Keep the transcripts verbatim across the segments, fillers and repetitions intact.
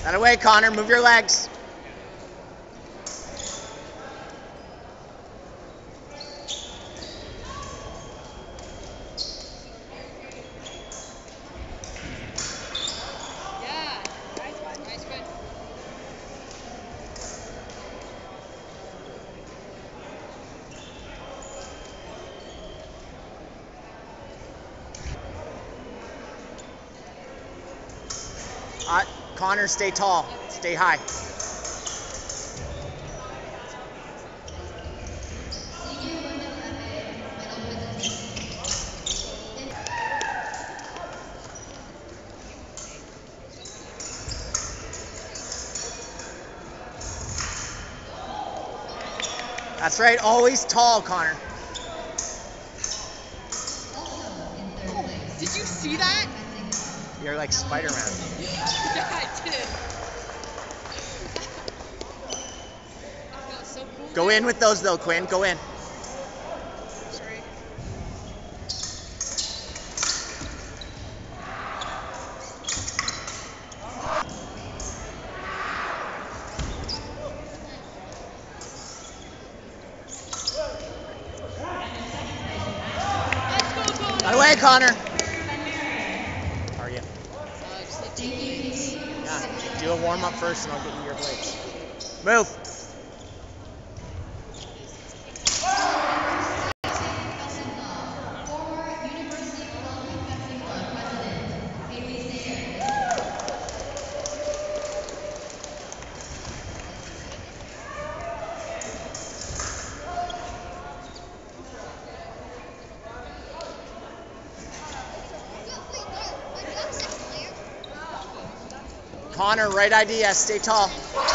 That away, Connor. Move your legs. Yeah. Nice one. Nice one. Uh, Connor, stay tall. Stay high. That's right. Always tall, Connor. Did you see that? You're like Spider-Man. Yeah, I did. I felt so cool. Go in with those though, Quinn. Go in. Sorry. That away, Connor. How are you? Uh, just like two blades. Yeah. Do a warm up first, and I'll get you your blades. Move. Connor, right idea. Stay tall.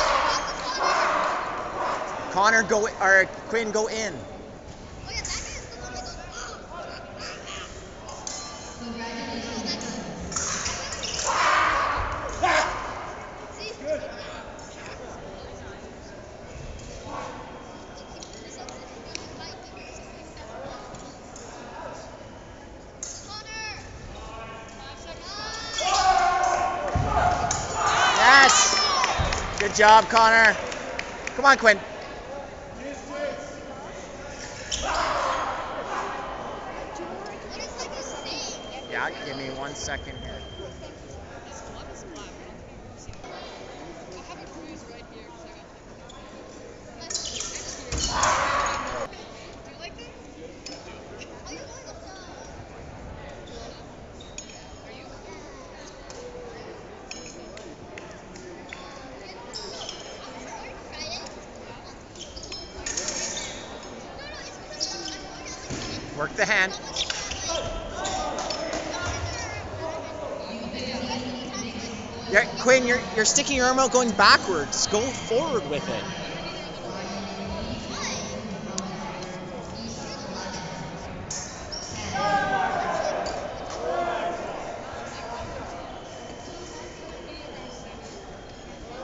Connor, go or Quinn, go in. Yes. Good job, Connor. Come on, Quinn. Yeah, give me one second here. This glove is black. I have a bruise right here because I got next to it. Do you like this? Are you? Work the hand. You're, Quinn, you're you're sticking your arm out going backwards. Go forward with it.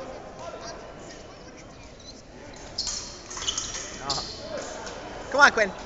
Oh. Come on, Quinn.